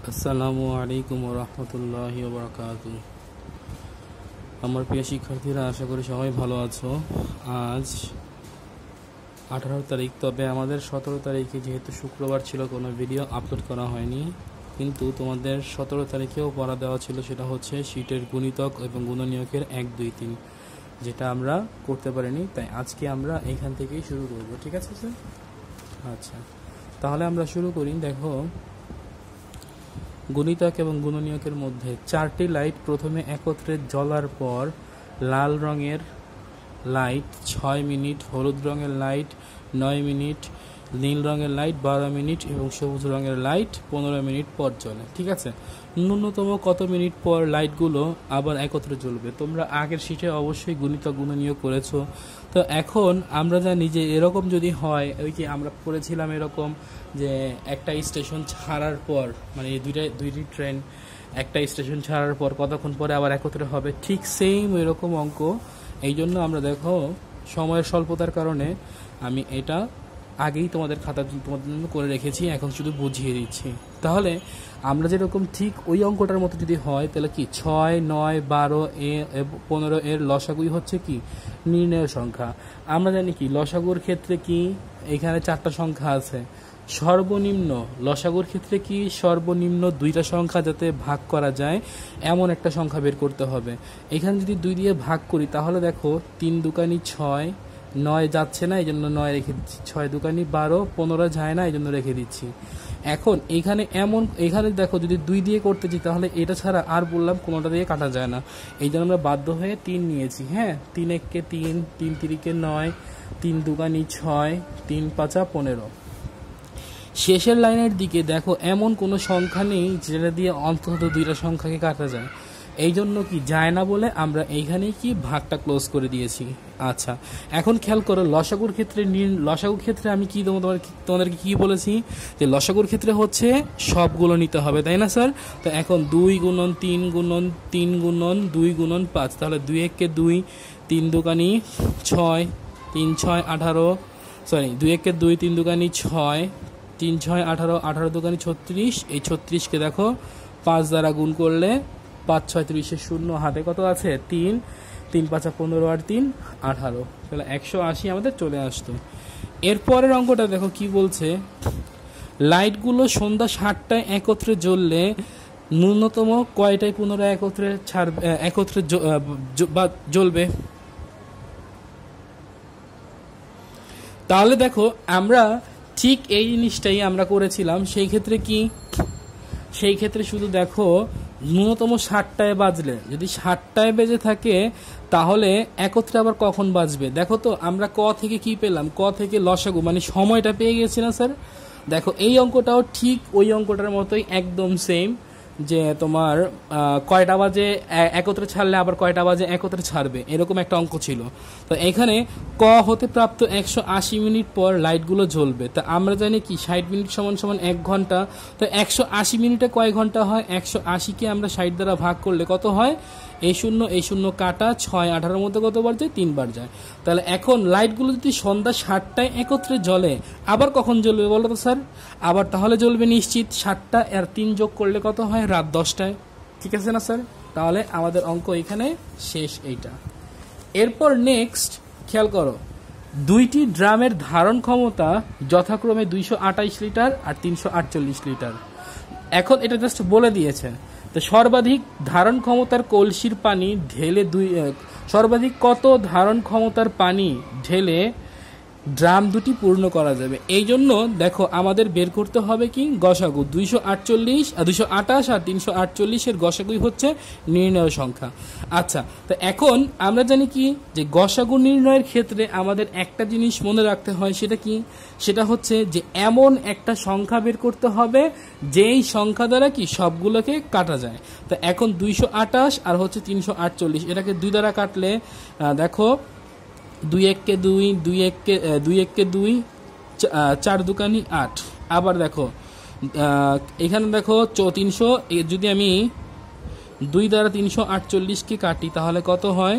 আসসালামু আলাইকুম রহমতুল্লাহি বারাকাতু। আমার প্রিয় শিক্ষার্থীরা, আশা করি সবাই ভালো আছো। আজ 18 তারিখ, তবে আমাদের 17 তারিখে যেহেতু শুক্রবার ছিল কোনো ভিডিও আপলোড করা হয়নি, কিন্তু তোমাদের 17 তারিখেও পড়া দেওয়া ছিল। সেটা হচ্ছে শীটের গুণিতক এবং গুণনীয়কের 1, 2, 3, যেটা আমরা করতে পারিনি। তাই আজকে আমরা এইখান থেকেই শুরু করব। ঠিক আছে স্যার? আচ্ছা, তাহলে আমরা শুরু করি। দেখো, গুণিতক এবং গুণনীয়কের মধ্যে 4টি লাইট প্রথমে একত্রে জ্বলার পর লাল রঙের লাইট 6 মিনিট, হলুদ রঙের লাইট 9 মিনিট, নীল রঙের লাইট 12 মিনিট এবং সবুজ রঙের লাইট 15 মিনিট পর জ্বলে। ঠিক আছে, ন্যূনতম কত মিনিট পর লাইটগুলো আবার একত্রে জ্বলবে? তোমরা আগের শীটে অবশ্যই গুণিতক গুণনীয়ক করেছো। তো এখন আমরা জানি যে এরকম যদি হয়, ওই কি আমরা পড়েছিলাম এরকম যে একটা স্টেশন ছাড়ার পর, মানে দুইটি ট্রেন একটা স্টেশন ছাড়ার পর কতক্ষণ পরে আবার একত্রে হবে, ঠিক সেম এরকম অঙ্ক। এই জন্য আমরা দেখো সময়ের স্বল্পতার কারণে আমি এটা আগেই তোমাদের তোমাদের জন্য করে রেখেছি, এখন শুধু বুঝিয়ে দিচ্ছি। তাহলে আমরা যেরকম ঠিক ওই অঙ্কটার মতো যদি হয়, তাহলে কি 6, 9, 12, 15 এর লসাগুই হচ্ছে কি নির্ণয় সংখ্যা। আমরা জানি কি লসাগুর ক্ষেত্রে কি এখানে 4টা সংখ্যা আছে। সর্বনিম্ন লসাগুর ক্ষেত্রে কি সর্বনিম্ন 2টা সংখ্যা যাতে ভাগ করা যায় এমন একটা সংখ্যা বের করতে হবে। এখানে যদি 2 দিয়ে ভাগ করি তাহলে দেখো 3 দুকানি 6, 9 যাচ্ছে না, এই জন্য 9 রেখে দিচ্ছি, 6 দুকানি 12, 15 যায় না, এই জন্য রেখে দিচ্ছি। এখন এখানে দেখো যদি 2 দিয়ে করতে চাই তাহলে এটা ছাড়া আর বললাম কোনোটা দিয়ে কাটা যায় না, এই জন্য আমরা বাধ্য হয়ে 3 নিয়েছি। হ্যাঁ, 3 1 3, 3 3 9, 3 দুকানি 6, 3 5 15। শেষের লাইনের দিকে দেখো এমন কোনো সংখ্যা নেই যেটা দিয়ে অন্তত 2টা সংখ্যাকে কাটা যায়, এই জন্য কি যায় না বলে আমরা এইখানেই কি ভাগটা ক্লোজ করে দিয়েছি। আচ্ছা, এখন খেয়াল করো লসাগুর ক্ষেত্রে আমি কি তোমাদেরকে কি বলেছি যে লসাগুর ক্ষেত্রে হচ্ছে সবগুলো নিতে হবে, তাই না স্যার? তো এখন 2 গুণন 3 গুণন 3 গুণন 2 গুণন 5, তাহলে 2 1 2, 3 দুকানি 6, 3 6 18, সরি 2 1 2, 3 দুকানি 6, 3 6 18, 18 দুকানি 36, এই 36কে দেখো 5 দ্বারা গুণ করলে 5 6 30, 0 হাতে কত আছে 3, 3 5 15 আর 3 18, তাহলে 180 আমাদের চলে আসতো। এরপরের অঙ্কটা দেখো কি বলছে, লাইটগুলো সন্ধ্যা 7টায় একত্রে জ্বললে ন্যূনতম কয়টায় পুনরায় একত্রে জ্বলবে? তাহলে দেখো আমরা ঠিক এই জিনিসটাই আমরা করেছিলাম। সেই ক্ষেত্রে শুধু দেখো ন্যূনতম 7টায় বাজলে, যদি 7টায় বেজে থাকে তাহলে একত্রে আবার কখন বাজবে? দেখো তো আমরা ক থেকে কি পেলাম, ক থেকে লসাগু মানে সময়টা পেয়ে গেছি না স্যার? দেখো এই অঙ্কটাও ঠিক ওই অঙ্কটার মতোই একদম সেম, যে তোমার কয়টা বাজে একত্রে ছাড়লে আবার কয়টা বাজে একত্রে ছাড়বে, এরকম একটা অঙ্ক ছিল। তো এখানে ক হতে প্রাপ্ত 180 মিনিট পর লাইটগুলো জ্বলবে। তা আমরা জানি কি 60 মিনিট সমান সমান 1 ঘন্টা। তো 180 মিনিটে কয় ঘন্টা হয়? 180কে আমরা 60 দ্বারা ভাগ করলে কত হয়? এই শূন্য কাটা 6 18-এর মধ্যে কতবার যায়? 3 বার যায়। তাহলে এখন লাইটগুলো যদি সন্ধ্যা 7টায় একত্রে জ্বলে আবার কখন জ্বলবে বলো তো স্যার? আবার তাহলে জ্বলবে নিশ্চিত 7টা আর 3 যোগ করলে কত হয়? রাত 10টায়। ঠিক আছে না স্যার? তাহলে আমাদের অঙ্ক এখানে শেষ। এইটা এরপর নেক্সট খেয়াল করো, 2টি ড্রামের ধারণ ক্ষমতা যথাক্রমে 228 লিটার আর 348 লিটার। এখন এটা জাস্ট বলে দিয়েছে, তো সর্বাধিক ধারণ ক্ষমতার কলসির পানি ঢেলে সর্বাধিক কত ধারণ ক্ষমতার পানি ঢেলে ড্রাম দুটি পূর্ণ করা যাবে? এই জন্য দেখো আমাদের বের করতে হবে কি গসাগু। 228 আর 348 এর গসাগুই হচ্ছে নির্ণয় সংখ্যা। আচ্ছা, তো এখন আমরা জানি কি যে গসাগু নির্ণয়ের ক্ষেত্রে আমাদের একটা জিনিস মনে রাখতে হয়, সেটা কি? সেটা হচ্ছে যে এমন একটা সংখ্যা বের করতে হবে যেই সংখ্যা দ্বারা কি সবগুলোকে কাটা যায়। তো এখন 228 আর হচ্ছে 348, এটাকে 2 দ্বারা কাটলে দেখো 2 1 2, 2 1 2, 4 দুকানি 8। আবার দেখো এখানে দেখো 300, যদি আমি 2 দ্বারা 348কে কাটি তাহলে কত হয়?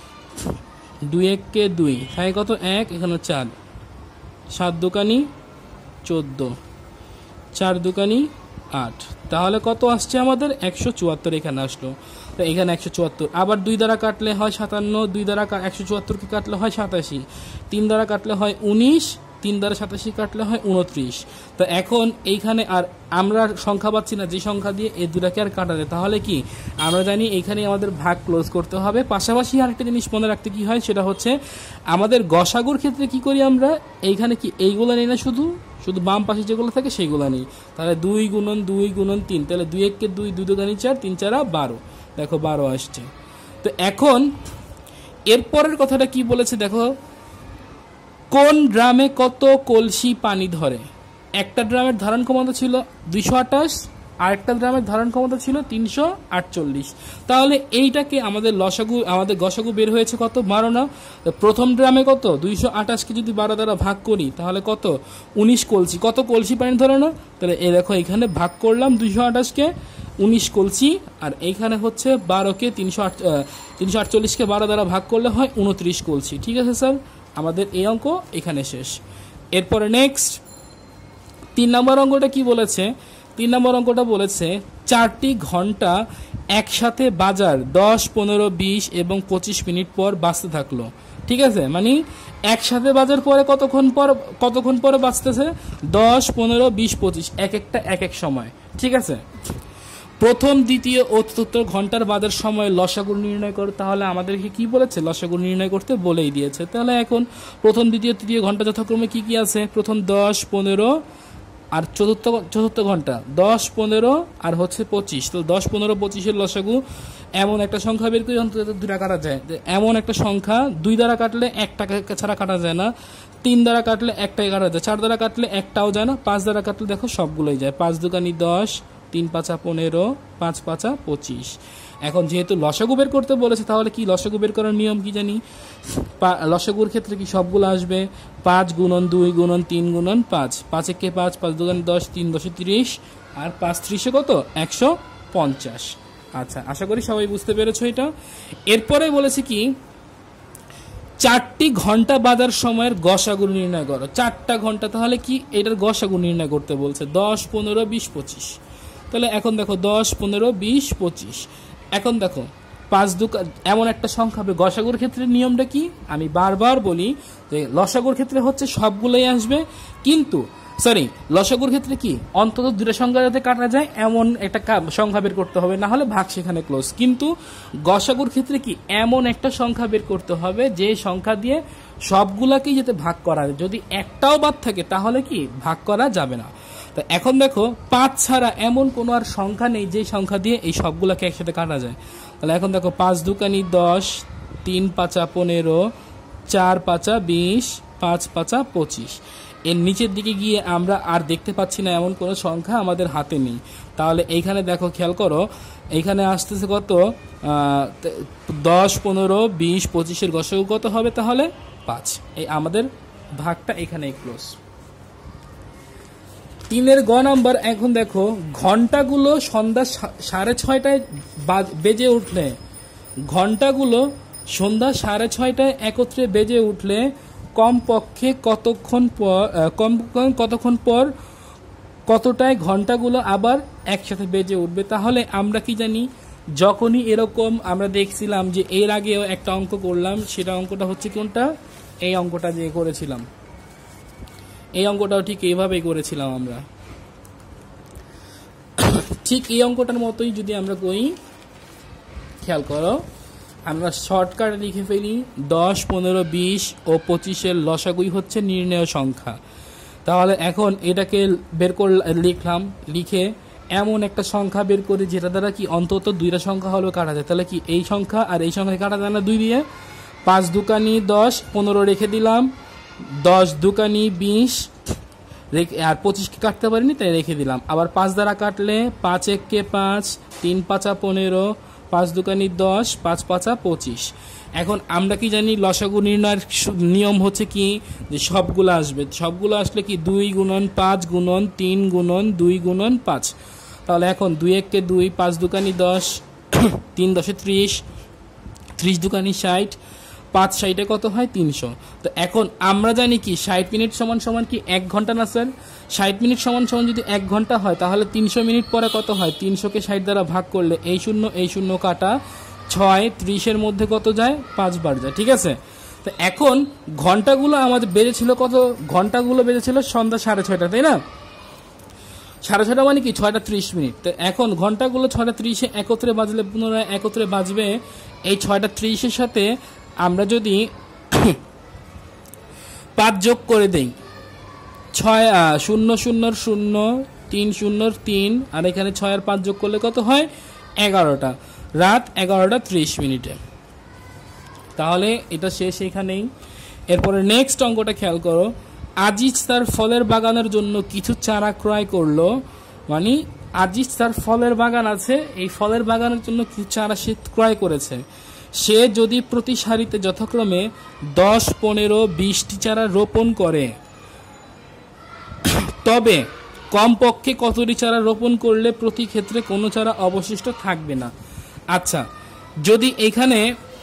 2 1 2, তাই কত 1, এখানে 4, 7 দুকানি 14, 4 দুকানি 8, তাহলে কত আসছে আমাদের 174 এখানে আসলো। তো এখানে 174, আবার 2 দ্বারা কাটলে হয় 57, 2 দ্বারা 174কে কাটলে হয় 87, 3 দ্বারা কাটলে হয় 19, 3 দ্বারা 87 কাটলে হয় 29। তো এখন এইখানে আর আমরা সংখ্যা পাচ্ছি না, যে সংখ্যা দিয়ে এই দুটাকে আর কাটা যায়, তাহলে কি আমরা জানি এইখানে আমাদের ভাগ ক্লোজ করতে হবে। পাশাপাশি আরেকটা জিনিস মনে রাখতে কি হয়, সেটা হচ্ছে আমাদের গসাগুর ক্ষেত্রে কি করি আমরা, এইখানে কি এইগুলো নেই না, শুধু বাম পাশে যেগুলো থাকে সেইগুলো নেই। তাহলে 2 গুণন 2 গুণন 3, তাহলে 2 1 2, 2 2 4, 3 4 12, দেখো 12 আসছে। তো এখন এরপরের কথাটা কি বলেছে দেখো, কোন ড্রামে কত কলসি পানি ধরে। একটা ড্রামের ধারণ ক্ষমতা ছিল 228, আর একটা ড্রামের ধারণ ক্ষমতা ছিল 348। তাহলে এইটাকে আমাদের গসাগু বের হয়েছে কত, 12 না। প্রথম ড্রামে কত, 228কে যদি 12 দ্বারা ভাগ করি তাহলে কত, 19 কলসি। কত কলসি পানি ধরে না, তাহলে এই দেখো এখানে ভাগ করলাম 228কে 19 কলসি, আর এইখানে হচ্ছে 12কে 348কে 12 দ্বারা ভাগ করলে হয় 29 কলসি। ঠিক আছে স্যার, আমাদের এই অঙ্ক এখানে শেষ। এরপরে নেক্সট 3 নম্বর অঙ্কটা কি বলেছে, 3 নম্বর অঙ্কটা বলেছে 4টি ঘন্টা একসাথে বাজার 10, 15, 20 এবং 25 মিনিট পর বাজতে থাকলো। ঠিক আছে, মানে একসাথে বাজার পরে কতক্ষণ পরে বাজতেছে, 10, 15, 20, 25, এক একটা এক এক সময়। ঠিক আছে, প্রথম, দ্বিতীয় ও চতুর্থ ঘন্টার বাজার সময় লসাগু নির্ণয় করো। তাহলে আমাদেরকে কি বলেছে, লসাগু নির্ণয় করতে বলেই দিয়েছে। তাহলে এখন প্রথম, দ্বিতীয়, তৃতীয় ঘন্টা যথাক্রমে কি কি আছে, প্রথম 10, 15, আর চতুর্থ ঘন্টা 10, 15 আর হচ্ছে 25। তো 10, 15, 25-এর লসাগু এমন একটা সংখ্যা বের করে অন্তত 2টা কাটা যায়। এমন একটা সংখ্যা 2 দ্বারা কাটলে 1টাকে ছাড়া কাটা যায় না, 3 দ্বারা কাটলে 1টাই কাটা যায়, 4 দ্বারা কাটলে 1টাও যায় না, 5 দ্বারা কাটলে দেখো সবগুলোই যায়। 5 দুগুণে 10, 3 5 15, 5 5 25। এখন যেহেতু লসাগু বের করতে বলেছে, তাহলে কি লসাগু বের করার নিয়ম কি জানি, লসাগুর ক্ষেত্রে কি সবগুলো আসবে, 5 গুণন 2 গুণন 3 গুণন 5, 5 1 5, 5 2 10, 3 10 30, আর 5 30 কত, 150। আচ্ছা, আশা করি সবাই বুঝতে পেরেছো এটা। এরপরে বলেছে কি 4টি ঘন্টা বাজার সময়ের গসাগু নির্ণয় করো। 4টা ঘন্টা, তাহলে কি এটার গসাগু নির্ণয় করতে বলছে, 10, 15, 20, 25। তাহলে এখন দেখো 10, 15, 20, 25। এখন দেখো 5 2, এমন একটা সংখ্যা হবে। গসাগুর ক্ষেত্রে নিয়মটা কি, আমি বারবার বলি যে লসাগুর ক্ষেত্রে হচ্ছে সবগুলোই আসবে, কিন্তু লসাগুর ক্ষেত্রে কি অন্তত 2টা সংখ্যা যাতে কাটা যায় এমন একটা সংখ্যা বের করতে হবে, না হলে ভাগ সেখানে ক্লোজ। কিন্তু গসাগুর ক্ষেত্রে কি এমন একটা সংখ্যা বের করতে হবে যে সংখ্যা দিয়ে সবগুলাকেই যাতে ভাগ করা যায়, যদি একটাও বাদ থাকে তাহলে কি ভাগ করা যাবে না। তো এখন দেখো 5 ছাড়া এমন কোনো আর সংখ্যা নেই যে সংখ্যা দিয়ে এই সবগুলোকে একসাথে কাটা যায়। তাহলে এখন দেখো 5 দুগুণে 10, 3 5 15, 4 5 20, 5 5 25। এর নিচের দিকে গিয়ে আমরা আর দেখতে পাচ্ছি না এমন কোনো সংখ্যা আমাদের হাতে নেই। তাহলে এইখানে দেখো খেয়াল করো, এইখানে আসতেছে কত, 10, 15, 20, 25-এর গসাগু কত হবে, তাহলে 5। এই আমাদের ভাগটা এখানেই ক্লোজ। 3-এর গ নাম্বার, এখন দেখো ঘন্টাগুলো সন্ধ্যা 6:30টায় বেজে উঠলে, ঘন্টাগুলো সন্ধ্যা 6:30টায় একত্রে বেজে উঠলে কমপক্ষে কতক্ষণ পর কতটায় ঘন্টাগুলো আবার একসাথে বেজে উঠবে। তাহলে আমরা কি জানি, যখনই এরকম আমরা দেখছিলাম যে এর আগেও একটা অঙ্ক করলাম, সেটা অঙ্কটা হচ্ছে কোনটা, এই অঙ্কটা যে করেছিলাম, এই অঙ্কটাও ঠিক এইভাবেই করেছিলাম আমরা। ঠিক এই অঙ্কটার মতোই যদি আমরা করি, খেয়াল করো, আমরা শর্টকাট লিখে ফেলি 10, 15, 20 ও 25-এর লসাগুই হচ্ছে নির্ণেয় সংখ্যা। তাহলে এখন এটাকে বের করে লিখলাম, লিখে এমন একটা সংখ্যা বের করি যেটা দ্বারা কি অন্তত 2টা সংখ্যা হলেও কাটা যায়। তাহলে কি এই সংখ্যা আর এই সংখ্যা কাটা যায় না 2 দিয়ে, 5 দুগুণে 10, 15 রেখে দিলাম, 10 দুগুণে 20 আর 25কে কাটতে পারিনি তাই রেখে দিলাম। আবার 5 দ্বারা কাটলে 5 1 5, 3 5 15, 5 দুগুণে 10, 5 5 25। এখন আমরা কি জানি, লসাগু নির্ণয়ের নিয়ম হচ্ছে কি, যে সবগুলো আসবে, সবগুলো আসলে কি 2 গুণন 5 গুণন 3 গুণন 2 গুণন 5। তাহলে এখন 2 1 2, 5 দুগুণে 10, 3 10 30, 30 দুগুণে 60, 5 × 6 কত হয় 300। তো এখন আমরা জানি কি 60 মিনিট সমান সমান কি 1 ঘন্টা না স্যার? 60 মিনিট সমান সমান যদি 1 ঘন্টা হয় তাহলে 300 মিনিট পরে কত হয়? 300 কে 60 দ্বারা ভাগ করলে এই শূন্য কাটা 6 30 মধ্যে কত যায়? 5 বার যায়, ঠিক আছে। তো এখন ঘন্টাগুলো আমাদের বেজেছিল কত? ঘন্টাগুলো বেজেছিল সন্ধ্যা 6:30, তাই না? 6:30 মানে কি 6টা 30 মিনিট। তো এখন ঘন্টাগুলো 6টা 30 একত্রে বাজলে পুনরায় একত্রে বাজবে। এই 6টা 30 সাথে আমরা যদি 5 যোগ করে দেই, 6 0 0 0 3 0 3, আর এখানে 6 আর 5 যোগ করলে কত হয়? 11টা, রাত 11টা 30 মিনিটে। তাহলে এটা শেষ এখানেই। এরপরে নেক্সট অঙ্কটা খেয়াল করো। আজিজ তার ফলের বাগানের জন্য কিছু চারা ক্রয় করলো, মানে আজিজ তার ফলের বাগান আছে, এই ফলের বাগানের জন্য কিছু চারা সে ক্রয় করেছে। সে যদি প্রতি সারিতে যথাক্রমে 10, 15, 20টি চারা রোপণ করে, তবে কমপক্ষে কতটি চারা রোপণ করলে প্রতি ক্ষেত্রে কোনো চারা অবশিষ্ট থাকবে না? আচ্ছা, যদি এখানে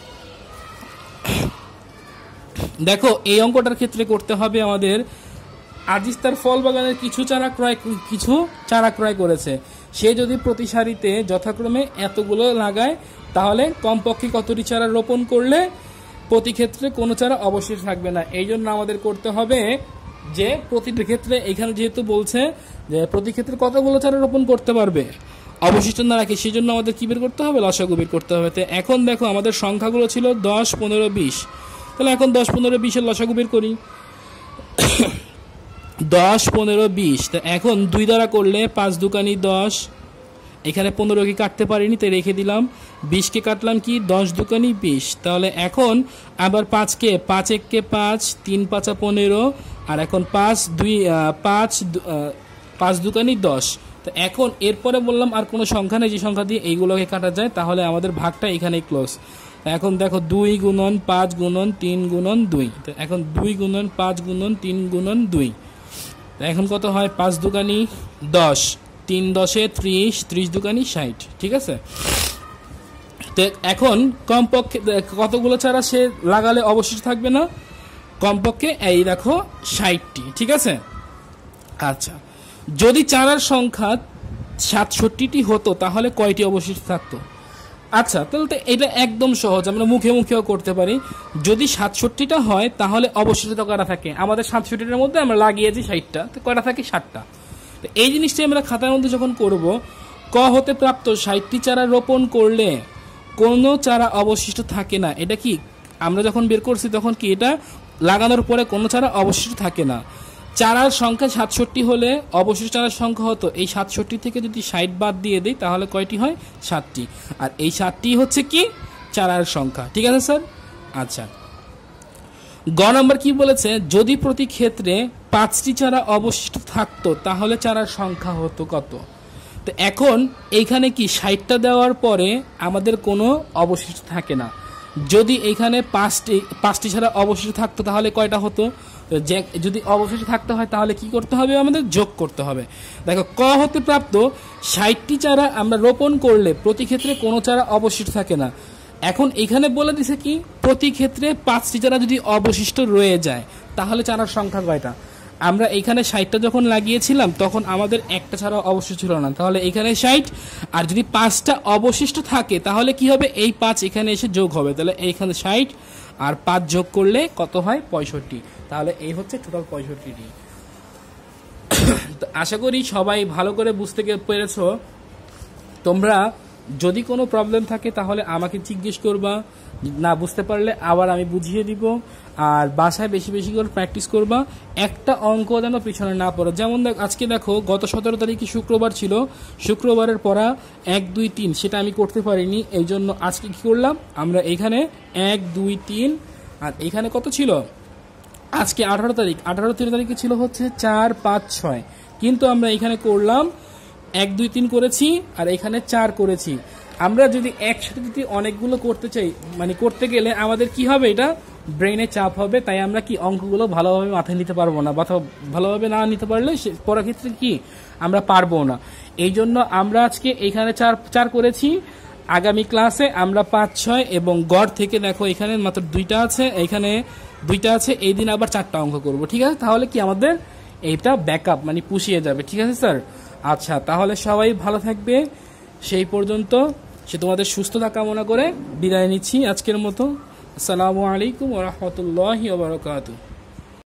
দেখো এই অঙ্কটার ক্ষেত্রে করতে হবে আমাদের, আজিজ তার ফল বাগানের কিছু চারা ক্রয় করেছে, সে যদি প্রতি সারিতে যথাক্রমে এতগুলো লাগায় তাহলে কমপক্ষে কতটি চারা রোপণ করলে প্রতি ক্ষেত্রে কোনো চারা অবশিষ্ট থাকবে না। এই জন্য আমাদের করতে হবে যে প্রতিটি ক্ষেত্রে, এখানে যেহেতু বলছে যে প্রতি ক্ষেত্রে কতগুলো চারা রোপণ করতে পারবে অবশিষ্ট না রাখে, সেই জন্য আমাদের কি বের করতে হবে? লসাগু বের করতে হবে। তো এখন দেখো আমাদের সংখ্যাগুলো ছিল 10, 15, 20, তাহলে এখন 10, 15, 20 এর লসাগু বের করি। 10, 15, 20, তো এখন 2 দ্বারা করলে 5 দুকানি 10, এখানে 15 কে কাটতে পারিনি তাই রেখে দিলাম, 20 কে কাটলাম কি 10 দুকানি 20। তাহলে এখন আবার 5 কে 5 1 কে 5, 3 5 15, আর এখন 5 দুকানি 10। তো এখন এরপরে বললাম আর কোনো সংখ্যা নেই যে সংখ্যা দিয়ে এইগুলোকে কাটা যায়, তাহলে আমাদের ভাগটা এখানেই ক্লোজ। এখন দেখো 2 × 5 × 3 × 2, তো এখন 2 × 5 × 3 × 2, এখন কত হয়? 5 দুকানি 10, 3 10 30, 30 দুকানি 60, ঠিক আছে। তো এখন কমপক্ষে কতগুলো চারা সে লাগালে অবশিষ্ট থাকবে না? কমপক্ষে এই দেখো 60টি, ঠিক আছে। আচ্ছা, যদি চারার সংখ্যা 67টি হতো তাহলে কয়টি অবশিষ্ট থাকতো? আচ্ছা, তাহলে তো এটা একদম সহজ, আমরা মুখে মুখেও করতে পারি। যদি 67টা হয় তাহলে অবশিষ্ট কয়টা থাকে? আমাদের 67টার মধ্যে আমরা লাগিয়েছি 60টা, তো কয়টা থাকে? 60টা। তো এই জিনিসটা আমরা খাতার মধ্যে যখন করব, ক হতে প্রাপ্ত 60টি চারা রোপণ করলে কোনো চারা অবশিষ্ট থাকে না, এটা কি আমরা যখন বের করছি তখন কি এটা লাগানোর পরে কোনো চারা অবশিষ্ট থাকে না। চারার সংখ্যা 67 হলে অবশিষ্ট চারার সংখ্যা হতো, এই 67 থেকে যদি 60 বাদ দিয়ে দেই তাহলে কয়টি হয়? 7টি। আর এই 7টি হচ্ছে কি চারার সংখ্যা, ঠিক আছে স্যার। আচ্ছা, গ নম্বর কি বলেছে? যদি প্রতি ক্ষেত্রে 5টি চারা অবশিষ্ট থাকতো তাহলে চারার সংখ্যা হতো কত? তো এখন এইখানে কি 60টা দেওয়ার পরে আমাদের কোনো অবশিষ্ট থাকে না। যদি এইখানে 5টি ছাড়া অবশিষ্ট থাকতো তাহলে কয়টা হতো? যদি অবশিষ্ট থাকতে হয় তাহলে কি করতে হবে? আমাদের যোগ করতে হবে। দেখো, ক হতে প্রাপ্ত 60টি চারা আমরা রোপণ করলে প্রতি ক্ষেত্রে কোনো চারা অবশিষ্ট থাকে না। এখন এখানে বলে দিছে কি প্রতি ক্ষেত্রে 5টি চারা যদি অবশিষ্ট রয়ে যায় তাহলে চারার সংখ্যা কয়টা? আমরা এখানে 60টা যখন লাগিয়েছিলাম তখন আমাদের একটা ছাড়া অবশিষ্ট ছিল না, তাহলে এখানে 60, আর যদি 5টা অবশিষ্ট থাকে তাহলে কি হবে? এই 5 এখানে এসে যোগ হবে, তাহলে এইখানে 60 আর 5 যোগ করলে কত হয়? 65। তাহলে এই হচ্ছে টোটাল 65টি। তো আশা করি সবাই ভালো করে বুঝতে পেরেছো। তোমরা যদি কোনো প্রবলেম থাকে তাহলে আমাকে জিজ্ঞেস করবা, না বুঝতে পারলে আবার আমি বুঝিয়ে দিব। আর বাসায় বেশি বেশি করে প্র্যাকটিস করবা, একটা অঙ্ক যেন পিছনে না পড়ো। যেমন আজকে দেখো গত 17 তারিখে শুক্রবার ছিল, শুক্রবারের পড়া 1 2 3 সেটা আমি করতে পারিনি, এই জন্য আজকে কি করলাম আমরা এখানে 1 2 3, আর এখানে কত ছিল? আজকে 18 তারিখ, 18 তারিখে ছিল হচ্ছে 4 5 6, কিন্তু আমরা এখানে করলাম 1 2 3 করেছি আর এখানে 4 করেছি। আমরা যদি একসাথে যদি অনেকগুলো করতে চাই, মানে করতে গেলে আমাদের কি হবে? এটা ব্রেনে চাপ হবে, তাই আমরা কি অঙ্কগুলো ভালোভাবে মাথায় নিতে পারবো না, বা ভালোভাবে না নিতে পারলে পরের ক্ষেত্রে কি আমরা পারবো না। এই জন্য আমরা আজকে এখানে 4 করেছি আগামী ক্লাসে আমরা 5, 6 এবং গড় থেকে দেখো এখানে মাত্র 2টা আছে, এখানে 2টা আছে, এই দিন আবার 4টা অঙ্ক করব। ঠিক আছে, তাহলে কি আমাদের এইটা ব্যাকআপ মানে পুষিয়ে যাবে। ঠিক আছে স্যার, আচ্ছা তাহলে সবাই ভালো থাকবে, সেই পর্যন্ত সে তোমাদের সুস্থতা কামনা করে বিদায় নিচ্ছি আজকের মতো। আসসালামু আলাইকুম ওয়া রাহমাতুল্লাহি ওয়া বারাকাতুহু।